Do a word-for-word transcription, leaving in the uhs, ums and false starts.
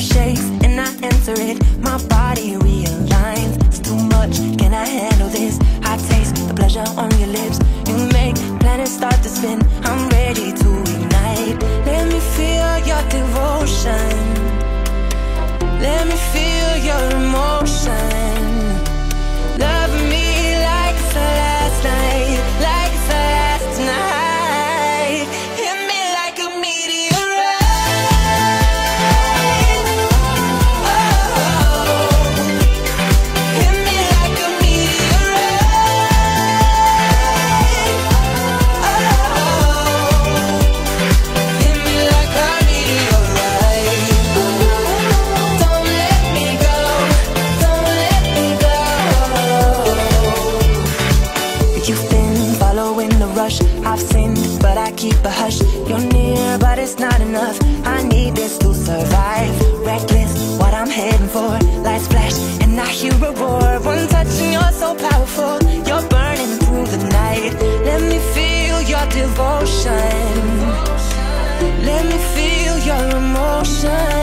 shakes and I enter it. My body realigns. It's too much, can I handle this? I taste the pleasure on your lips. You make planets start to spin. I'm ready to ignite. Let me feel your devotion. Let me feel your emotion. Love me like it's the last night, like it's the last night. Hit me like a meteorite. Oh, hit me like a meteorite. Oh, hit me like a meteorite. Don't let me go, don't let me go. You've been following the rush. I've sinned, but I keep a hush. You're near, but it's not enough. I need this to survive. Reckless, what I'm heading for. Lights flash, and I hear a roar. One touch and you're so powerful. You're burning through the night. Let me feel your devotion. Let me feel your emotion.